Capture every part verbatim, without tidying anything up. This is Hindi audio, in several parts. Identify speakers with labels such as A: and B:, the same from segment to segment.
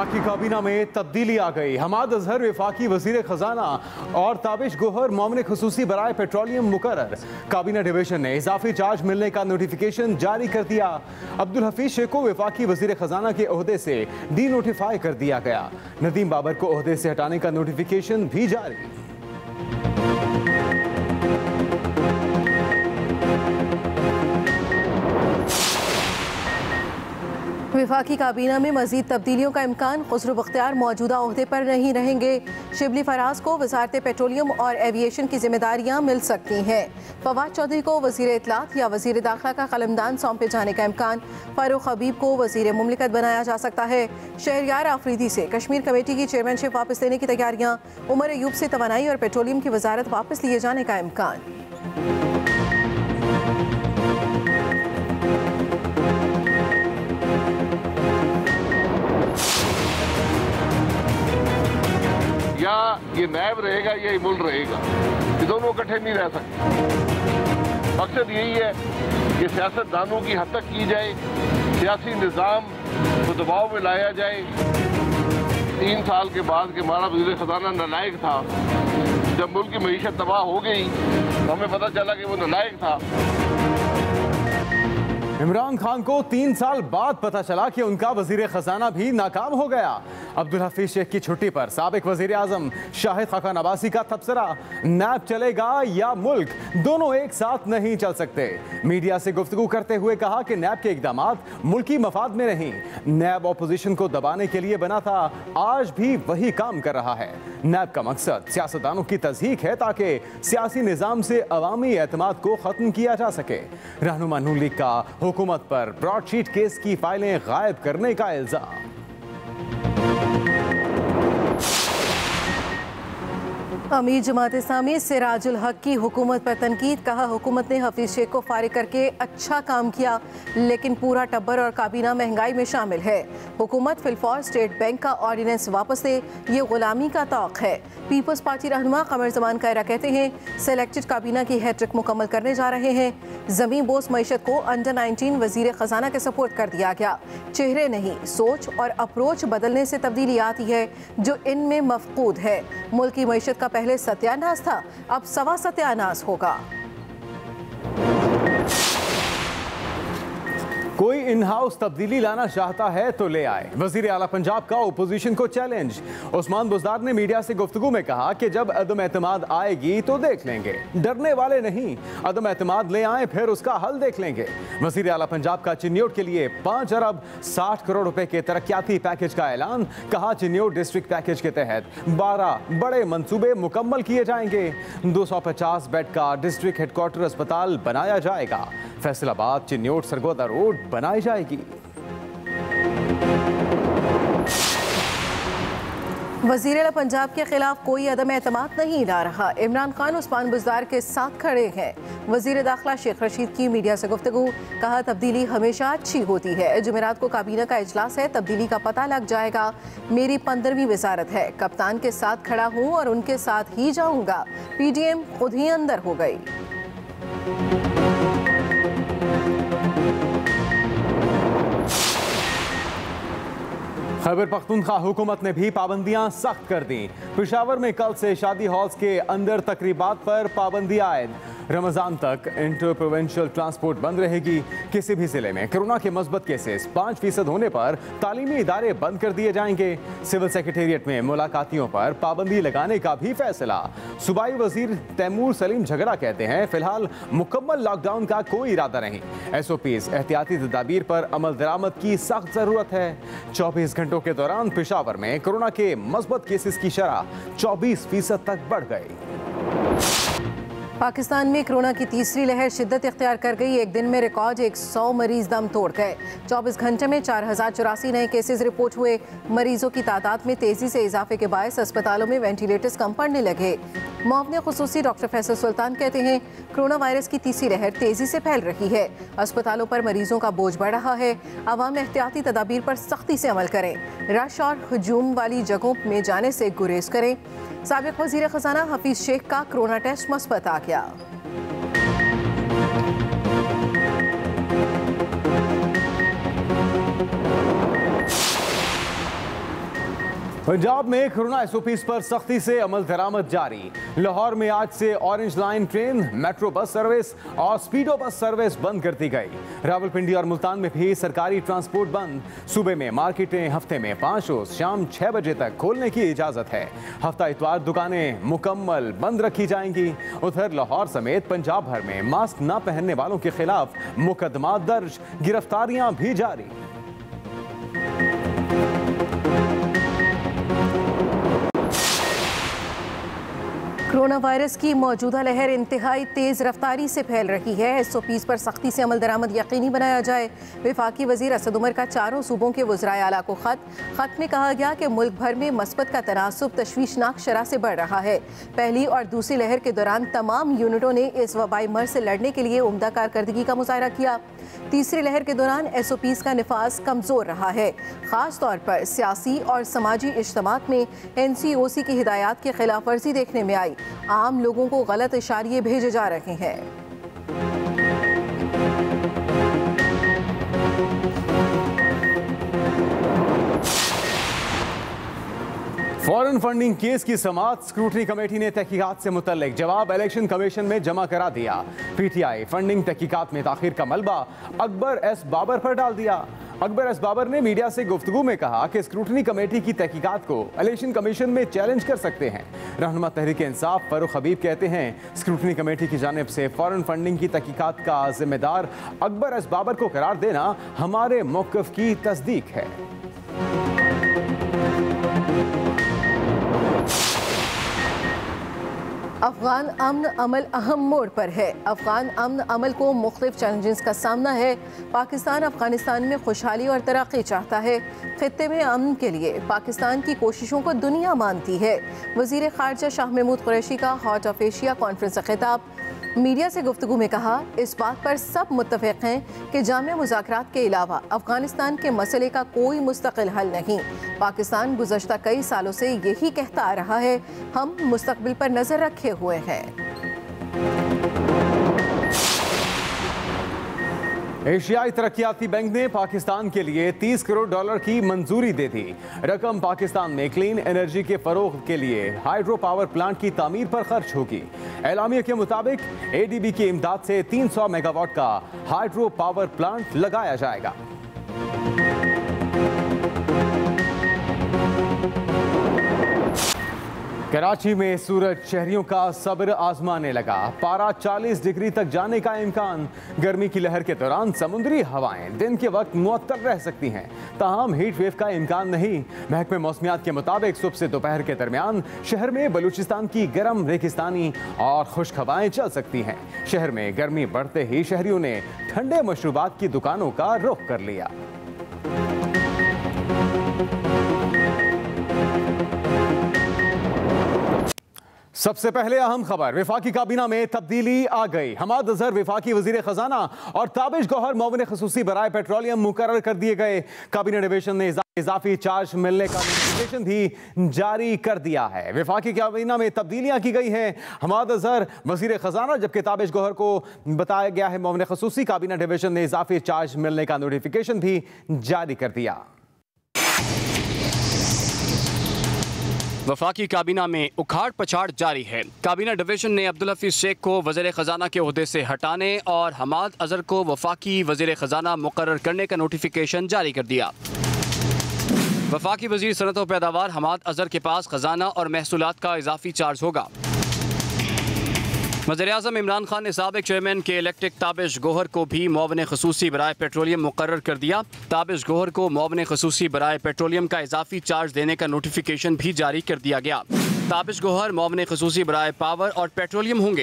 A: वफाकी काबीना में तब्दीली आ गई। हमाद अजहर वफाकी वजीर खजाना और ताबिश गोहर मामले खुसूसी बराए पेट्रोलियम मुकर्रर। काबीना डिवीजन ने इजाफी चार्ज मिलने का नोटिफिकेशन जारी कर दिया। अब्दुल हफीज शेख को वफाकी वजीर खजाना के ओहदे से डी नोटिफाई कर दिया गया। नदीम बाबर को ओहदे से हटाने का नोटिफिकेशन भी जारी।
B: वफाकी काबीना में मजीद तब्दीलियों का इम्कान। खुसरो बख्तियार मौजूदा ओहदे पर नहीं रहेंगे। शिबली फराज को वजारत पेट्रोलियम और एविएशन की जिम्मेदारियां मिल सकती हैं। फवाद चौधरी को वजीर इत्तलात या वजीर दाखिला का कलमदान सौंपे जाने का इम्कान। फारूक हबीब को वजीर मुमलिकत बनाया जा सकता है। शहरयार आफरीदी से कश्मीर कमेटी की चेयरमैनशिप वापस लेने की तैयारियां। उमर अयूब से तवानाई और पेट्रोलियम की वजारत वापस लिए जाने का इम्कान।
C: या ये नैब रहेगा या ये मुल्क रहेगा, ये दोनों इकट्ठे नहीं रह सकते। मकसद यही है कि सियासतदानों की हद तक की जाए, सियासी निज़ाम को दबाव में लाया जाए। तीन साल के बाद कि हमारा वज़ीर ख़ज़ाना नालायक था, जब मुल्क की मईशत तबाह हो गई तो हमें पता चला कि वो नालायक था।
A: इमरान खान को तीन साल बाद पता चला कि उनका वजीर खजाना भी नाकाम हो गया। अब्दुल हफीज शेख की छुट्टी पर साबिक वजीर आजम शाहिद खाकान अब्बासी का तबसरा, नैब चलेगा या मुल्क, दोनों एक साथ नहीं चल सकते। मीडिया से गुफ्तगू करते हुए कहा कि नैब के इकदामात मुल्की मफाद में नहीं, नैब अपोजिशन को दबाने के लिए बना था, आज भी वही काम कर रहा है। नैब का मकसद सियासतदानों की तज़हीक है ताकि सियासी निज़ाम से अवामी एतमाद को खत्म किया जा सके। रहनुमा नून लीग का हुकूमत पर ब्रॉडशीट केस की फाइलें गायब करने का इल्जाम।
B: अमीर जमात इस्लामी सिराजुल हक की हुकूमत पर तनकीद। कहा हुकूमत ने हफीज शेख को फारिग करके अच्छा काम किया, लेकिन पूरा टब्बर और काबीना महंगाई में शामिल है। हुकूमत फिलफौर स्टेट बैंक का ऑर्डिनेंस वापस दे, ये गुलामी का तौक है। पीपल्स पार्टी रहनुमा कमर जमान कायरा कहते हैं सेलेक्टेड काबीना की हैट्रिक मुकम्मल करने जा रहे हैं। जमीन बोस मईशत को अंडर नाइनटीन वजीर खजाना के सपोर्ट कर दिया गया। चेहरे नहीं, सोच और अप्रोच बदलने से तब्दीली आती है जो इनमें मफकूद है। मुल्क की मईशत का पहले सत्यानाश था, अब सवा सत्यानाश होगा।
A: कोई इन हाउस तब्दीली लाना चाहता है तो ले आए। वजीर आला पंजाब का ओपोजिशन को चैलेंज। उस्मान बुज़दार ने मीडिया से गुफ्तगू में कहा कि जब अदम एतमाद आएगी तो देख लेंगे, डरने वाले नहीं, अदम एतमाद ले आए फिर उसका हल देख लेंगे। वजीर आला पंजाब का चिन्योट के लिए पाँच अरब साठ करोड़ रुपए के तरक्याती पैकेज का ऐलान। कहा चिन्योट डिस्ट्रिक्ट पैकेज के तहत बारह बड़े मंसूबे मुकम्मल किए जाएंगे। दो सौ पचास बेड का डिस्ट्रिक्ट हेडक्वार्टर अस्पताल बनाया जाएगा। फैसलाबाद चिन्योट सरगोदा रोड बनाई जाएगी।
B: वज़ीर आला पंजाब के खिलाफ कोई अदम एतमाद नहीं ला रहा। इमरान खान उस्मान बुज़दार के साथ खड़े हैं। वज़ीर दाखिला शेख रशीद की मीडिया से गुफ्तगू। कहा तब्दीली हमेशा अच्छी होती है। जुमेरात को काबीना का इजलास है, तब्दीली का पता लग जाएगा। मेरी पंद्रहवीं वजारत है, कप्तान के साथ खड़ा हूँ और उनके साथ ही जाऊँगा। पी डी एम खुद ही अंदर हो गई।
A: खैबर पख्तूनख्वा हुकूमत ने भी पाबंदियां सख्त कर दी। पेशावर में कल से शादी हॉल्स के अंदर तकरीबात पर पाबंदी आयद। रमजान तक इंटर प्रोविंशियल ट्रांसपोर्ट बंद रहेगी। किसी भी जिले में कोरोना के मस्बत केसेस पाँच फीसद होने पर तालीमी इदारे बंद कर दिए जाएंगे। सिविल सेक्रेटेरिएट में मुलाकातियों पर पाबंदी लगाने का भी फैसला। सूबाई वजीर तैमूर सलीम झगड़ा कहते हैं फिलहाल मुकम्मल लॉकडाउन का कोई इरादा नहीं। एस ओ पीज एहतियाती तदाबीर पर अमल दरामद की सख्त जरूरत है। चौबीस घंटों के दौरान पेशावर में कोरोना के मस्बत केसेस की शरह चौबीस फीसद तक बढ़ गई।
B: पाकिस्तान में कोरोना की तीसरी लहर शिद्दत इख्तियार कर गई। एक दिन में रिकॉर्ड एक सौ मरीज दम तोड़ गए। चौबीस घंटे में चार हजार चौरासी नए केसेस रिपोर्ट हुए। मरीजों की तादाद में तेजी से इजाफे के बायस अस्पतालों में वेंटिलेटर्स कम पड़ने लगे। मुआवने खुसूसी डॉक्टर फैसल सुल्तान कहते हैं कोरोना वायरस की तीसरी लहर तेजी से फैल रही है। अस्पतालों पर मरीजों का बोझ बढ़ रहा है। आवाम एहतियाती तदाबीर पर सख्ती से अमल करें। रश और हजूम वाली जगहों में जाने से गुरेज करें। साबिक वजीर खजाना हफीज शेख का कोरोना टेस्ट मुस्बत आ गया।
A: पंजाब में कोरोना एसओपीज पर सख्ती से अमल दरामद जारी। लाहौर में आज से orange line train, metro bus service और स्पीडो बस सर्विस बंद कर दी गई। रावलपिंडी और मुल्तान में भी सरकारी ट्रांसपोर्ट बंद। सूबे में मार्केटें हफ्ते में पाँच रोज शाम छह बजे तक खोलने की इजाजत है। हफ्ता इतवार दुकानें मुकम्मल बंद रखी जाएंगी। उधर लाहौर समेत पंजाब भर में मास्क न पहनने वालों के खिलाफ मुकदमा दर्ज, गिरफ्तारियां भी जारी।
B: कोरोना वायरस की मौजूदा लहर इंतहाई तेज़ रफ्तारी से फैल रही है। एसओपीज़ पर सख्ती से अमल दरामद यकीनी बनाया जाए। वफाकी वज़ीर असद उमर का चारों सूबों के वज़राए आला को खत खत में कहा गया कि मुल्क भर में मस्बत का तनासुब तशवीशनाक शरह से बढ़ रहा है। पहली और दूसरी लहर के दौरान तमाम यूनिटों ने इस वबाई मर्ज से लड़ने के लिए उम्दा कारकर्दगी का मुजाहरा किया। तीसरी लहर के दौरान एसओपीज़ का निफाज कमज़ोर रहा है। ख़ास तौर पर सियासी और समाजी इज्तिमात में एनसीओसी की हिदायत की खिलाफ वर्जी देखने में आई। आम लोगों को गलत इशारे भेजे जा रहे हैं।
A: फॉरेन फंडिंग केस की समाअत स्क्रूटनी कमेटी ने तहकीकात से मुतल्लिक जवाब इलेक्शन कमीशन में जमा करा दिया। पीटीआई फंडिंग तहकीकात में ताखीर का मलबा अकबर एस बाबर पर डाल दिया। अकबर एस बाबर ने मीडिया से गुफ्तगू में कहा कि स्क्रूटनी कमेटी की तहकीकात को इलेक्शन कमीशन में चैलेंज कर सकते हैं। रहनुमा तहरीक इंसाफ फारूक हबीब कहते हैं स्क्रूटनी कमेटी की जानिब से फॉरेन फंडिंग की तहकीकात का जिम्मेदार अकबर एस बाबर को करार देना हमारे मौक़िफ़ की तस्दीक है।
B: अफगान अमन अमल अहम मोड़ पर है। अफगान अमन अमल को मुख्तलिफ चैलेंजेस का सामना है। पाकिस्तान अफगानिस्तान में खुशहाली और तरक्की चाहता है। खित्ते में अमन के लिए पाकिस्तान की कोशिशों को दुनिया मानती है। वज़ीर ख़ारजा शाह महमूद कुरैशी का हॉर्न ऑफ एशिया कॉन्फ्रेंस से खिताब। मीडिया से गुफ्तगू में कहा इस बात पर सब मुत्तफ़िक़ हैं कि जामिया मुज़ाकरात के अलावा अफ़गानिस्तान के मसले का कोई मुस्तक़िल हल नहीं। पाकिस्तान गुज़श्ता कई सालों से यही कहता आ रहा है, हम मुस्तक़बिल पर नज़र रखे हुए हैं।
A: एशियाई तरक्याती बैंक ने पाकिस्तान के लिए तीस करोड़ डॉलर की मंजूरी दे दी। रकम पाकिस्तान में क्लीन एनर्जी के फरोग के लिए हाइड्रो पावर प्लांट की तामीर पर खर्च होगी। एलामिया के मुताबिक एडीबी की इमदाद से तीन सौ मेगावाट का हाइड्रो पावर प्लांट लगाया जाएगा। कराची में सूरज शहरियों का सब्र आजमाने लगा। पारा चालीस डिग्री तक जाने का इम्कान। गर्मी की लहर के दौरान समुद्री हवाएं दिन के वक्त मुअत्तल रह सकती हैं, ताहम हीट वेव का इम्कान नहीं। महकमे मौसमियात के मुताबिक सुबह से दोपहर के दरमियान शहर में बलूचिस्तान की गर्म रेगिस्तानी और खुश्क हवाएं चल सकती हैं। शहर में गर्मी बढ़ते ही शहरियों ने ठंडे मशरूबात की दुकानों का रुख कर लिया। सबसे पहले अहम खबर, वफाकी काबीना में तब्दीली आ गई। हमाद अजहर वफाकी वजीर खजाना और ताबिश गौहर मोमिन खसूसी बराए पेट्रोलियम मुकर्रर कर दिए गए। काबीना डिवीजन ने इजाफी चार्ज मिलने का नोटिफिकेशन भी जारी कर दिया है। वफाकी काबीना में तब्दीलियां की गई हैं। हमाद अजहर वजीर खजाना, जबकि ताबिश गौहर को बताया गया है मोमिन खसूसी। काबीना डिवीजन ने इजाफी चार्ज मिलने का नोटिफिकेशन भी जारी कर दिया।
D: वफाकी काबीना में उखाड़ पछाड़ जारी है। काबीना डिवीजन ने अब्दुल हफीज शेख को वज़ीर ख़जाना के ओहदे से हटाने और हमाद अजहर को वफाकी वज़ीर ख़जाना मुकर्रर करने का नोटिफिकेशन जारी कर दिया। वफाकी वज़ीर सनत व पैदावार हमाद अजहर के पास ख़जाना और महसूलात का इजाफी चार्ज होगा। वज़ीर-ए-आज़म इमरान खान ने साबिक़ चेयरमैन के इलेक्ट्रिक ताबिश गौहर को भी मुआविन ख़ुसूसी बराए पेट्रोलियम मुकर्रर कर दिया। ताबिश गौहर को मुआविन ख़ुसूसी बराए पेट्रोलियम का इजाफी चार्ज देने का नोटिफिकेशन भी जारी कर दिया गया। ताबिश गौहर मुआविन ख़ुसूसी बराए पावर और पेट्रोलियम होंगे।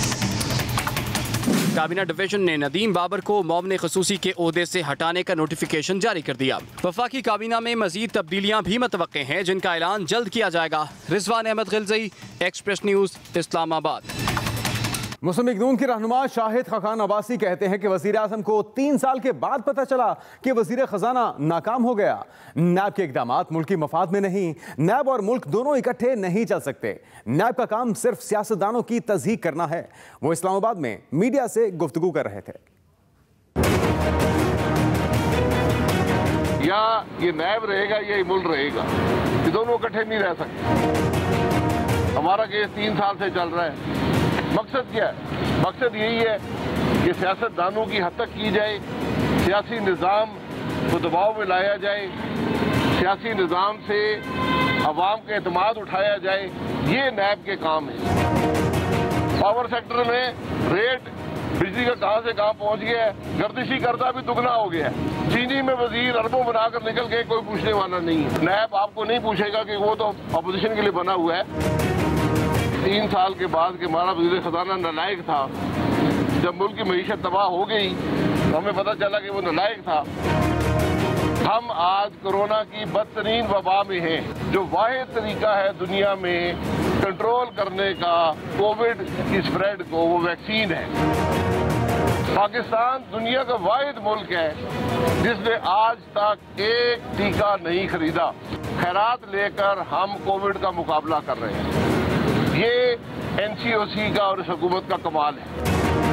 D: काबीना डिवीजन ने नदीम बाबर को मुआविन ख़ुसूसी के ओहदे से हटाने का नोटिफिकेशन जारी कर दिया। वफाकी काबीना में मजीद तब्दीलियाँ भी मुतवक्के हैं, जिनका ऐलान जल्द किया जाएगा। Rizwan Ahmed Gilzai, Express News, Islamabad.
A: मुस्लिम लीग नून के रहनुमा शाहिद खान अब्बासी कहते हैं कि वज़ीर आज़म को तीन साल के बाद पता चला कि वज़ीर ख़जाना नाकाम हो गया। नैब के इक़दामात मुल्की मफाद में नहीं, नैब और मुल्क दोनों इकट्ठे नहीं चल सकते। नैब का काम सिर्फ सियासतदानों की तज़हीक करना है। वो इस्लामाबाद में मीडिया से गुफ्तगू कर रहे थे।
C: या ये नैब रहेगा या ये मुल्क रहेगा, ये दोनों इकट्ठे नहीं रह सकते। हमारा केस तीन साल से चल रहा है। मकसद क्या है? मकसद यही है कि सियासतदानों की हद तक की जाए, सियासी निज़ाम को दबाव में लाया जाए, सियासी निज़ाम से अवाम का एतमाद उठाया जाए। ये नैब के काम है। पावर सेक्टर में रेट बिजली का कहां से कहां पहुंच गया है, गर्दिशी कर्जा भी दुगना हो गया है। चीनी में वजीर अरबों बनाकर निकल गए, कोई पूछने वाला नहीं है। नैब आपको नहीं पूछेगा कि वो तो अपोजिशन के लिए बना हुआ है। तीन साल के बाद कि हमारा वजीर खजाना नालायक था, जब मुल्क की मईशत तबाह हो गई तो हमें पता चला कि वो नालायक था। हम आज कोरोना की बदतरीन वबा में हैं। जो वाहिद तरीका है दुनिया में कंट्रोल करने का कोविड की स्प्रेड को, वो वैक्सीन है। पाकिस्तान दुनिया का वाहिद मुल्क है जिसने आज तक एक टीका नहीं खरीदा। खैरात लेकर हम कोविड का मुकाबला कर रहे हैं। ये एनसीओसी का और इस हुकूमत का कमाल है।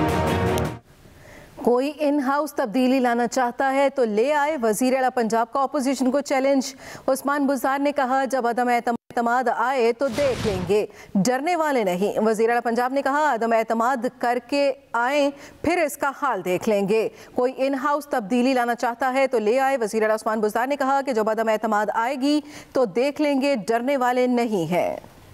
B: कोई इन हाउस तब्दीली लाना चाहता है तो ले आए, वजीर आला पंजाब का ऑपोजिशन को चैलेंज। उस्मान बुज़दार ने कहा, जब अदम एतमाद आए तो देख लेंगे, डरने वाले नहीं। वजीर आला पंजाब ने कहा, अदम एतमाद करके आए फिर इसका हाल देख लेंगे। कोई इन हाउस तब्दीली लाना चाहता है तो ले आए। वजीर आला उस्मान बुज़दार ने कहा कि जब अदम एतमाद आएगी तो देख लेंगे, डरने वाले नहीं हैं।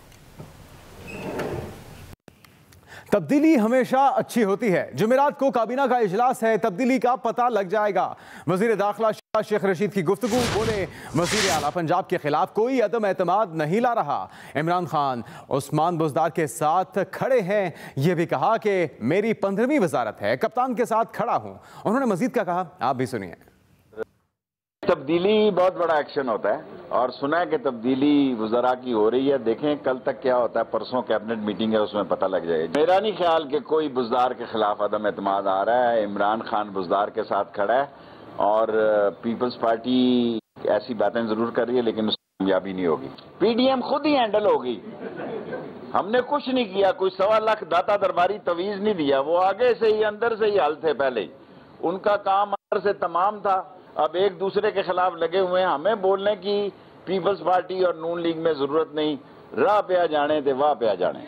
A: तब्दीली हमेशा अच्छी होती है। जुमेरात को काबीना का इजलास है, तब्दीली का पता लग जाएगा। वजीर दाखिला शेख रशीद की गुफ्तगू, बोले वजीर आला पंजाब के खिलाफ कोई अदम एतमाद नहीं ला रहा। इमरान खान उस्मान बुज़दार के साथ खड़े हैं। यह भी कहा कि मेरी पंद्रहवीं वजारत है, कप्तान के साथ खड़ा हूं। उन्होंने मजीद क्या कहा, आप भी सुनिए।
E: तब्दीली बहुत बड़ा एक्शन होता है और सुना है कि तब्दीली वज़रा की हो रही है। देखें कल तक क्या होता है। परसों कैबिनेट मीटिंग है, उसमें पता लग जाएगा। मेरा नहीं ख्याल कि कोई बुज़दार के खिलाफ अदम एतमाद आ रहा है। इमरान खान बुज़दार के साथ खड़ा है और पीपल्स पार्टी ऐसी बातें जरूर कर रही है लेकिन उसकी कामयाबी नहीं होगी। पीडीएम खुद ही हैंडल होगी। हमने कुछ नहीं किया, कोई सवा लाख दाता दरबारी तवीज नहीं दिया। वो आगे से ही अंदर से ही हल थे। पहले उनका काम अंदर से तमाम था। अब एक दूसरे के खिलाफ लगे हुए हैं। हमें बोलने की पीपल्स पार्टी और नून लीग में जरूरत नहीं। राह पे आ जाने थे, वाह पे आ जाने।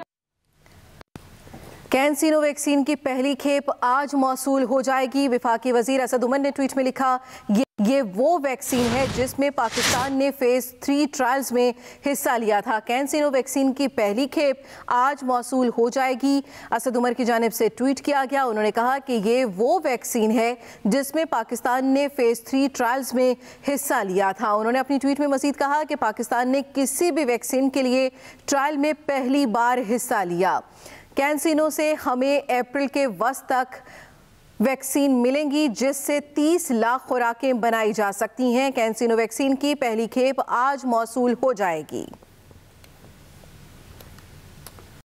B: कैंसिनो वैक्सीन की पहली खेप आज मौसूल हो जाएगी। वफाकी वजीर असद उमर ने ट्वीट में लिखा, ये ये वो वैक्सीन है जिसमें पाकिस्तान ने फेज थ्री ट्रायल्स में हिस्सा लिया था। कैंसिनो वैक्सीन की पहली खेप आज मौसूल हो जाएगी। असद उमर की जानिब से ट्वीट किया गया। उन्होंने कहा कि ये वो वैक्सीन है जिसमें पाकिस्तान ने फेज थ्री ट्रायल्स में हिस्सा लिया था। उन्होंने अपनी ट्वीट में मजीद कहा कि पाकिस्तान ने किसी भी वैक्सीन के लिए ट्रायल में पहली बार हिस्सा लिया। कैंसिनो से हमें अप्रैल के वस्त तक वैक्सीन मिलेंगी जिससे तीस लाख खुराकें बनाई जा सकती हैं। कैंसिनो वैक्सीन की पहली खेप आज मौसूल हो जाएगी।